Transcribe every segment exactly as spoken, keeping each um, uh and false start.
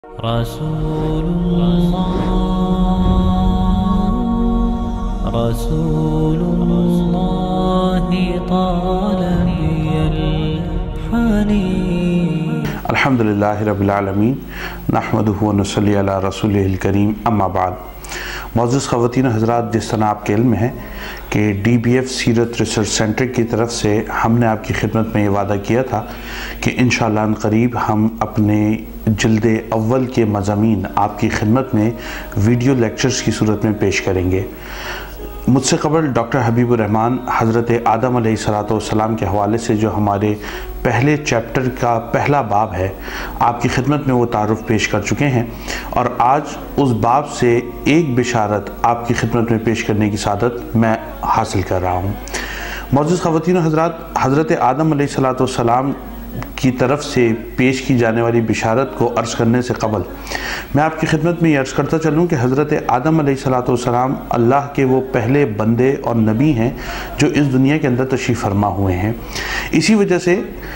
رسول الله رسول الله طال بي الحنين. الحمد لله رب العالمين نحمده ونصلي على رسوله الكريم. اما بعد، معزز خواتین و حضرات، جس طرح آپ کے علم ہے کہ ڈی بی ایف سیرت ریسرچ سینٹر کی طرف سے ہم نے آپ کی خدمت میں یہ وعدہ کیا تھا کہ انشاءاللہ ان قریب ہم اپنے جلد اول کے مضامین آپ کی خدمت میں ویڈیو لیکچرز کی صورت میں پیش کریں گے. مجھ سے قبل ڈاکٹر حبیب الرحمن حضرت آدم علیہ السلام کے حوالے سے جو ہمارے پہلے چیپٹر کا پہلا باب ہے، آپ کی خدمت میں وہ تعارف پیش کر چکے ہیں، اور آج اس باب سے ایک بشارت آپ کی خدمت میں پیش کرنے کی سعادت میں حاصل کر رہا ہوں. معزز خواتین و حضرات، حضرت آدم علیہ السلام کی طرف سے پیش کی جانے والی بشارت کو عرض کرنے سے قبل میں آپ کی خدمت میں یہ عرض کرتا چلوں کہ حضرت آدم علیہ السلام اللہ کے وہ پہلے بندے اور نبی ہیں جو اس دنیا کے اندر تشریف فرما ہوئے ہیں. اسی وجہ سے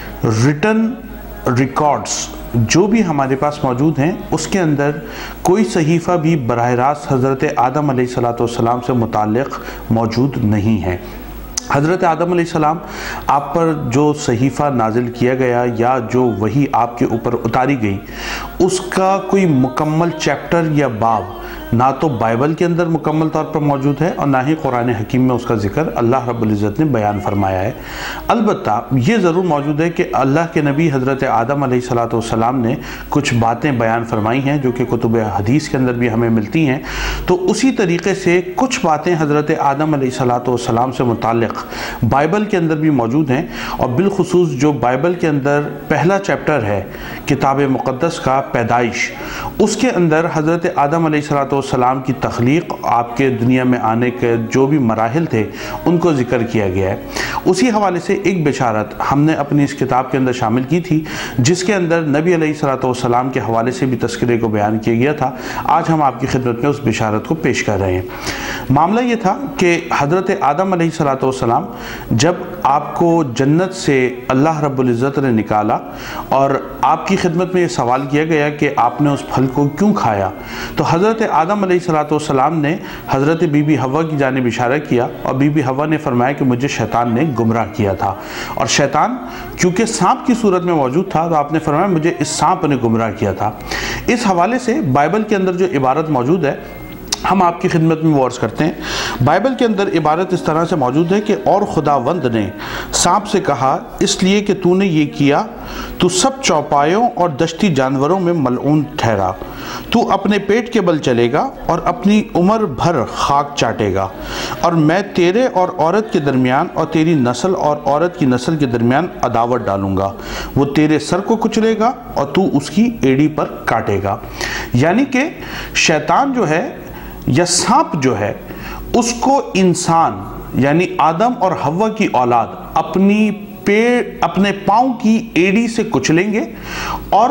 ریٹن ریکارڈز جو بھی ہمارے پاس موجود ہیں اس کے اندر کوئی صحیفہ بھی براہ راست حضرت آدم علیہ السلام سے متعلق موجود نہیں ہے. حضرت آدم علیہ السلام آپ پر جو صحیفہ نازل کیا گیا یا جو وحی آپ کے اوپر اتاری گئی، اس کا کوئی مکمل چیپٹر یا باب نہ تو بائبل کے اندر مکمل طور پر موجود ہے اور نہ ہی قرآن حکیم میں اس کا ذکر اللہ رب العزت نے بیان فرمایا ہے. البتہ یہ ضرور موجود ہے کہ اللہ کے نبی حضرت آدم علیہ السلام نے کچھ باتیں بیان فرمائی ہیں جو کہ کتب حدیث کے اندر بھی ہمیں ملتی ہیں. تو اسی طریقے سے کچھ باتیں حضرت آدم علیہ السلام سے متعلق بائبل کے اندر بھی موجود ہیں، اور بالخصوص جو بائبل کے اندر پہلا چیپٹر ہے کتاب مقدس کا پیدائش، اس کے اندر حضرت آدم علیہ السلام کی تخلیق، آپ کے دنیا میں آنے کے جو بھی مراحل تھے ان کو ذکر کیا گیا ہے. اسی حوالے سے ایک بشارت ہم نے اپنی اس کتاب کے اندر شامل کی تھی جس کے اندر نبی علیہ السلام کے حوالے سے بھی تذکرے کو بیان کیا گیا تھا. آج ہم آپ کی خدمت میں اس بشارت کو پیش کر رہے ہیں. معاملہ یہ تھا کہ حضرت آدم علیہ السلام جب آپ کو جنت سے اللہ رب العزت نے نکالا اور آپ کی خدمت میں یہ سوال کیا گیا کہ آپ نے اس پھل کو کیوں کھایا، تو حضرت آدم علیہ السلام نے حضرت بی بی حوا کی جانب اشارہ کیا اور بی بی حوا نے فرمایا کہ مجھے شیطان نے گمراہ کیا تھا، اور شیطان کیونکہ سانپ کی صورت میں موجود تھا تو آپ نے فرمایا مجھے اس سانپ نے گمراہ کیا تھا. اس حوالے سے بائبل کے اندر جو عبارت موجود ہے ہم آپ کی خدمت میں وہ عرض کرتے ہیں. بائبل کے اندر عبارت اس طرح سے موجود ہے کہ اور خداوند نے سانپ سے کہا، اس لیے کہ تو نے یہ کیا تو سب چوپایوں اور دشتی جانوروں میں ملعون ٹھہرا. تو اپنے پیٹ کے بل چلے گا اور اپنی عمر بھر خاک چاٹے گا، اور میں تیرے اور عورت کے درمیان اور تیری نسل اور عورت کی نسل کے درمیان عداوت ڈالوں گا. وہ تیرے سر کو کچلے گا اور تو اس کی ایڑی پر کاٹے گا. یعنی کہ شیطان جو ہے یا سانپ جو ہے اس کو انسان یعنی آدم اور حوا کی اولاد اپنی پیڑ اپنے پاؤں کی ایڑی سے کچلیں گے، اور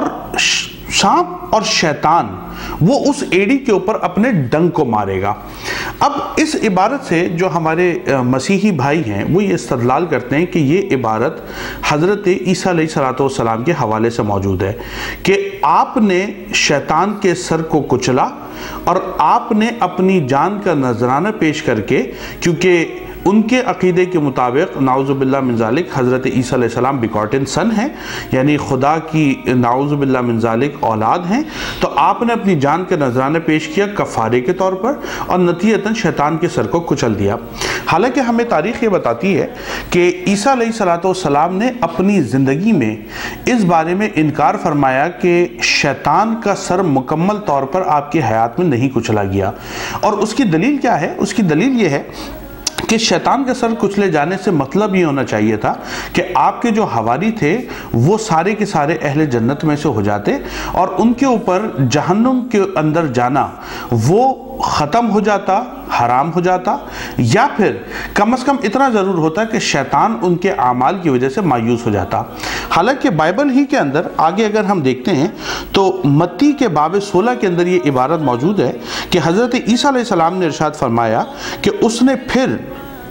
سانپ اور شیطان وہ اس ایڑی کے اوپر اپنے ڈنگ کو مارے گا. اب اس عبارت سے جو ہمارے مسیحی بھائی ہیں وہ یہ استدلال کرتے ہیں کہ یہ عبارت حضرت عیسیٰ علیہ السلام کے حوالے سے موجود ہے کہ آپ نے شیطان کے سر کو کچلا اور آپ نے اپنی جان کا نذرانہ پیش کر کے، کیونکہ ان کے عقیدے کے مطابق نعوذ باللہ من ذالک حضرت عیسیٰ علیہ السلام بیگاٹن سن ہیں، یعنی خدا کی نعوذ باللہ من ذالک اولاد ہیں، تو آپ نے اپنی جان کا نذرانہ پیش کیا کفارے کے طور پر اور نتیجتاً شیطان کے سر کو کچل دیا. حالانکہ ہمیں تاریخ یہ بتاتی ہے کہ عیسیٰ علیہ السلام نے اپنی زندگی میں اس بارے میں انکار فرمایا کہ شیطان کا سر مکمل طور پر آپ کی حیات میں نہیں کچلا گیا. اور اس کی دلیل کیا ہے؟ اس کی دلیل یہ ہے کہ شیطان کے سر کچلے جانے سے مطلب یہ ہونا چاہیے تھا کہ آپ کے جو حواری تھے وہ سارے کے سارے اہل جنت میں سے ہو جاتے اور ان کے اوپر جہنم کے اندر جانا وہ ختم ہو جاتا، حرام ہو جاتا، یا پھر کم از کم اتنا ضرور ہوتا کہ شیطان ان کے اعمال کی وجہ سے مایوس ہو جاتا۔ حالانکہ بائبل ہی کے اندر آگے اگر ہم دیکھتے ہیں تو متی کے باب سولہ کے اندر یہ عبارت موجود ہے کہ حضرت عیسیٰ علیہ السلام نے ارشاد فرمایا کہ اس نے پھر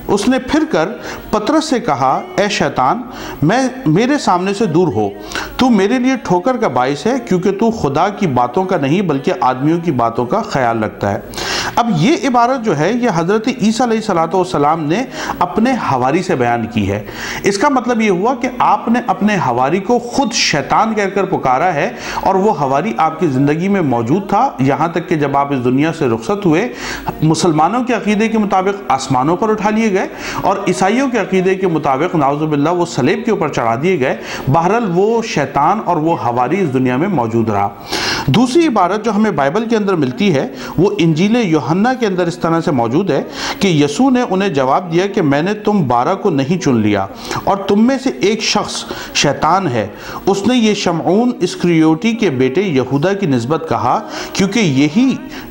اس نے پھر کر پطرس سے کہا اے شیطان میں میرے سامنے سے دور ہو، تو میرے لیے ٹھوکر کا باعث ہے کیونکہ تو خدا کی باتوں کا نہیں بلکہ آدمیوں کی باتوں کا خیال رکھتا ہے۔ اب یہ عبارت جو ہے یہ حضرت عیسیٰ علیہ السلام نے اپنے حواری سے بیان کی ہے۔ اس کا مطلب یہ ہوا کہ آپ نے اپنے حواری کو خود شیطان کہہ کر پکارا ہے، اور وہ حواری آپ کی زندگی میں موجود تھا یہاں تک کہ جب آپ اس دنیا سے رخصت ہوئے، مسلمانوں کے عقیدے کے مطابق آسمانوں پر اٹھا لیے گئے، اور عیسائیوں کے عقیدے کے مطابق نعوذ باللہ وہ صلیب کے اوپر چڑھا دیے گئے۔ بہرحال وہ شیطان اور وہ حواری اس دنیا میں موجود رہا۔ دوسری عبارت جو ہمیں بائبل کے اندر ملتی ہے وہ انجیل یوحنا کے اندر اس طرح سے موجود ہے کہ یسوع نے انہیں جواب دیا کہ میں نے تم بارہ کو نہیں چن لیا، اور تم میں سے ایک شخص شیطان ہے۔ اس نے یہ شمعون اسکریوٹی کے بیٹے یہودا کی نسبت کہا کیونکہ یہی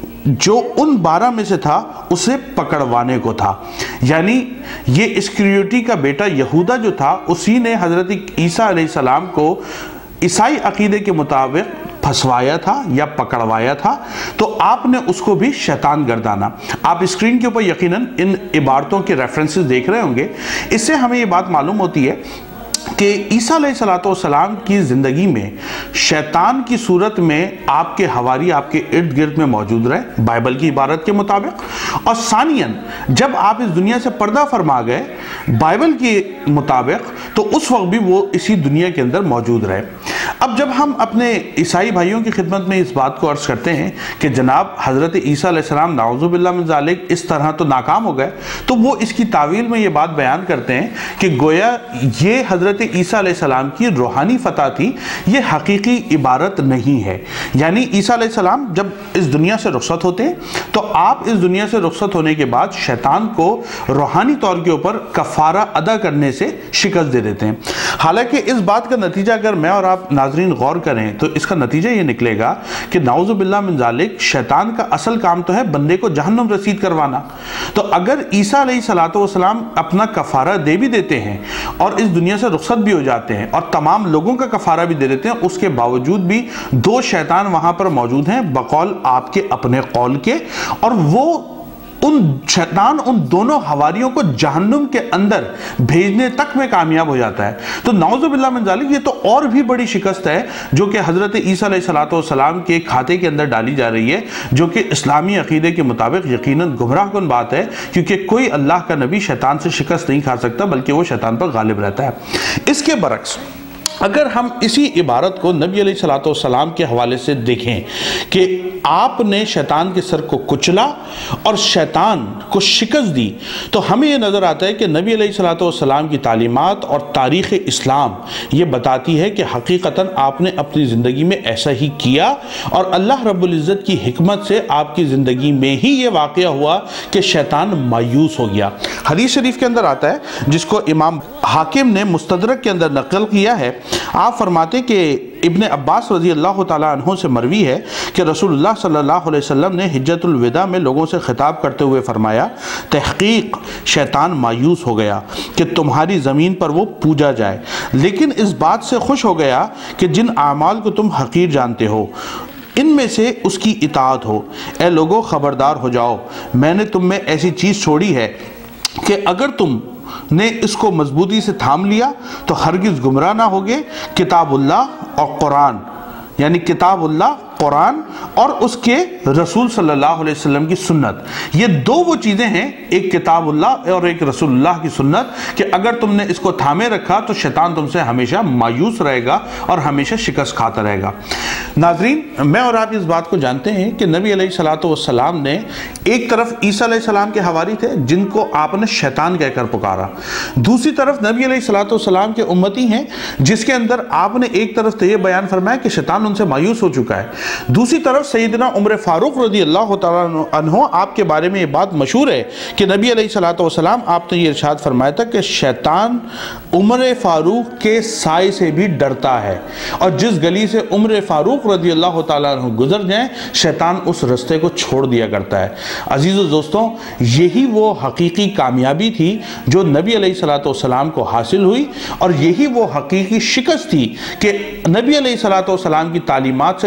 جو ان بارہ میں سے تھا اسے پکڑوانے کو تھا۔ یعنی یہ اسکریوٹی کا بیٹا یہودا جو تھا اسی نے حضرت عیسیٰ علیہ السلام کو عیسائی عقیدے کے مطابق پھنسوایا تھا یا پکڑوایا تھا، تو آپ نے اس کو بھی شیطان گردانا۔ آپ اسکرین کے اوپر یقیناً ان عبارتوں کے ریفرنسز دیکھ رہے ہوں گے۔ اس سے ہمیں یہ بات معلوم ہوتی ہے کہ عیسیٰ علیہ السلام کی زندگی میں شیطان کی صورت میں آپ کے حواری آپ کے ارد گرد میں موجود رہے بائبل کی عبارت کے مطابق، اور ثانیاً جب آپ اس دنیا سے پردہ فرما گئے بائبل کے مطابق تو اس وقت بھی وہ اسی دنیا کے اندر موجود رہے۔ اب جب ہم اپنے عیسائی بھائیوں کی خدمت میں اس بات کو عرض کرتے ہیں کہ جناب حضرت عیسیٰ علیہ السلام نعوذ باللہ من ذالک اس طرح تو ناکام ہو گئے، تو وہ اس کی تعویل میں یہ بات بیان کرتے ہیں کہ گویا یہ حضرت عیسیٰ علیہ السلام کی روحانی فتح تھی، یہ حقیقی عبارت نہیں ہے۔ یعنی عیسیٰ علیہ السلام جب اس دنیا سے رخصت ہوتے ہیں تو آپ اس دنیا سے رخصت ہونے کے بعد شیطان کو روحانی طور کے اوپر کفارہ ادا کرنے سے شکست دے دیتے ہیں۔ حالانکہ اس بات کا نتیجہ اگر میں اور آپ ناظرین غور کریں تو اس کا نتیجہ یہ نکلے گا کہ نعوذ باللہ من ذالک شیطان کا اصل کام تو ہے بندے کو جہنم رسید کروانا۔ تو اگر عیسیٰ علیہ السلام اپنا کفارہ دے بھی دیتے ہیں اور اس دنیا سے رخصت بھی ہو جاتے ہیں اور تمام لوگوں کا کفارہ بھی دے دیتے ہیں، اس کے باوجود بھی دو شیطان وہاں پر موجود ہیں بقول آپ کے اپنے قول کے، اور وہ ان شیطان ان دونوں حواریوں کو جہنم کے اندر بھیجنے تک میں کامیاب ہو جاتا ہے۔ تو نعوذ باللہ من ذالک یہ تو اور بھی بڑی شکست ہے جو کہ حضرت عیسیٰ علیہ السلام کے کھاتے کے اندر ڈالی جا رہی ہے، جو کہ اسلامی عقیدے کے مطابق یقیناً گمراہ کن بات ہے، کیونکہ کوئی اللہ کا نبی شیطان سے شکست نہیں کھا سکتا بلکہ وہ شیطان پر غالب رہتا ہے۔ اس کے برعکس اگر ہم اسی عبارت کو نبی علیہ السلام کے حوالے سے دیکھیں کہ آپ نے شیطان کے سر کو کچلا اور شیطان کو شکست دی، تو ہمیں یہ نظر آتا ہے کہ نبی علیہ السلام کی تعلیمات اور تاریخ اسلام یہ بتاتی ہے کہ حقیقتاً آپ نے اپنی زندگی میں ایسا ہی کیا، اور اللہ رب العزت کی حکمت سے آپ کی زندگی میں ہی یہ واقعہ ہوا کہ شیطان مایوس ہو گیا۔ حدیث شریف کے اندر آتا ہے جس کو امام حاکم نے مستدرک کے اندر نقل کیا ہے، آپ فرماتے کہ ابن عباس رضی اللہ تعالیٰ عنہ سے مروی ہے کہ رسول اللہ صلی اللہ علیہ وسلم نے حجۃ الوداع میں لوگوں سے خطاب کرتے ہوئے فرمایا، تحقیق شیطان مایوس ہو گیا کہ تمہاری زمین پر وہ پوجا جائے، لیکن اس بات سے خوش ہو گیا کہ جن اعمال کو تم حقیر جانتے ہو ان میں سے اس کی اطاعت ہو۔ اے لوگو خبردار ہو جاؤ، میں نے تم میں ایسی چیز چھوڑی ہے کہ اگر تم نے اس کو مضبوطی سے تھام لیا تو ہرگز گمراہ نہ ہوگے، کتاب اللہ اور قرآن، یعنی کتاب اللہ قرآن اور اس کے رسول صلی اللہ علیہ وسلم کی سنت، یہ دو وہ چیزیں ہیں، ایک کتاب اللہ اور ایک رسول اللہ کی سنت، کہ اگر تم نے اس کو تھامے رکھا تو شیطان تم سے ہمیشہ مایوس رہے گا اور ہمیشہ شکست کھاتا رہے گا۔ ناظرین، میں اور آپ اس بات کو جانتے ہیں کہ نبی علیہ السلام نے ایک طرف عیسیٰ علیہ السلام کے حواری تھے جن کو آپ نے شیطان کہہ کر پکارا، دوسری طرف نبی علیہ السلام کے امتی ہیں جس کے اندر آپ نے ایک طرف تو یہ بیان فرمایا کہ شیطان ان سے مایوس ہو چکا ہے، دوسری طرف سیدنا عمر فاروق رضی اللہ تعالیٰ عنہ آپ کے بارے میں یہ بات مشہور ہے کہ نبی علیہ السلام آپ نے یہ ارشاد فرمایا تھا کہ شیطان عمر فاروق کے سائے سے بھی ڈرتا ہے، اور جس گلی سے عمر فاروق رضی اللہ تعالیٰ عنہ گزر جائیں شیطان اس رستے کو چھوڑ دیا کرتا ہے۔ عزیز و دوستوں، یہی وہ حقیقی کامیابی تھی جو نبی علیہ السلام کو حاصل ہوئی، اور یہی وہ حقیقی شکست تھی کہ نبی علیہ السلام کی تعلیمات سے شیطان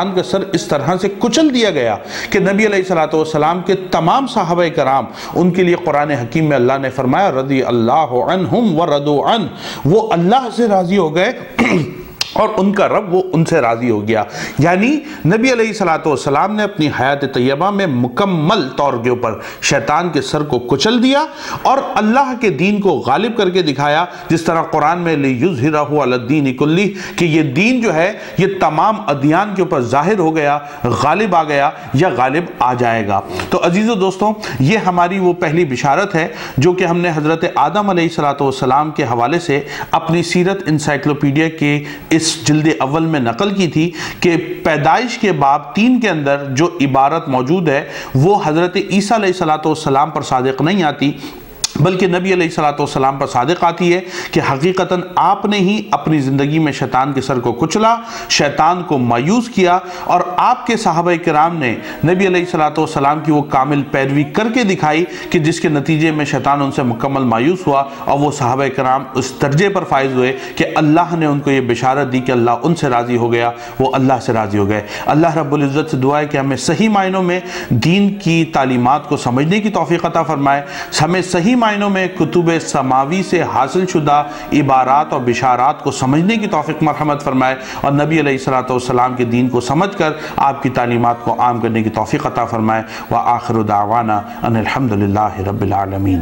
شیطان کا سر اس طرح سے کچل دیا گیا کہ نبی علیہ الصلوۃ والسلام کے تمام صحابہ کرام، ان کے لیے قرآن حکیم میں اللہ نے فرمایا رضی اللہ عنہم ورضوا عنہ، وہ اللہ سے راضی ہو گئے اور ان کا رب وہ ان سے راضی ہو گیا۔ یعنی نبی علیہ الصلوۃ والسلام نے اپنی حیات طیبہ میں مکمل طور کے اوپر شیطان کے سر کو کچل دیا اور اللہ کے دین کو غالب کر کے دکھایا، جس طرح قرآن میں لِيُظْهِرَهُ عَلَى الدِّينِ كُلِّهِ کہ یہ دین جو ہے یہ تمام ادیان کے اوپر ظاہر ہو گیا، غالب آ گیا یا غالب آ جائے گا۔ تو عزیزو دوستوں، یہ ہماری وہ پہلی بشارت ہے جو کہ ہم نے حضرت آدم علیہ الصلوۃ والسلام کے حوالے سے اپنی سیرت انسائکلوپیڈیا کے اس جلد اول میں نقل کی تھی کہ پیدائش کے باب تین کے اندر جو عبارت موجود ہے وہ حضرت عیسیٰ علیہ السلام پر صادق نہیں آتی، بلکہ نبی علیہ السلام پر صادق آتی ہے کہ حقیقتاً آپ نے ہی اپنی زندگی میں شیطان کے سر کو کچلا، شیطان کو مایوس کیا، اور آپ کے صحابہ کرام نے نبی علیہ السلام کی وہ کامل پیروی کر کے دکھائی کہ جس کے نتیجے میں شیطان ان سے مکمل مایوس ہوا اور وہ صحابہ کرام اس درجے پر فائز ہوئے کہ اللہ نے ان کو یہ بشارت دی کہ اللہ ان سے راضی ہو گیا، وہ اللہ سے راضی ہو گئے۔ اللہ رب العزت سے دعا ہے کہ ہمیں صحیح معنوں میں دین کی تعلیمات کو سمجھنے کی توفیق عطا فرمائے، ہمیں صحیح معنوں میں کتب سماوی سے حاصل شدہ عبارات اور بشارات کو سمجھنے کی توفیق مرحمت فرمائے، اور نبی علیہ السلام کے دین کو سمجھ کر آپ کی تعلیمات کو عام کرنے کی توفیق عطا فرمائے۔ وآخر دعوانا ان الحمدللہ رب العالمین۔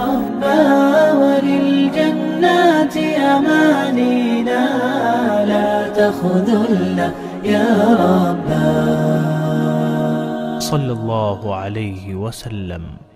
وللجنات أمانينا لا تخذلنا يا رب صلى الله عليه وسلم۔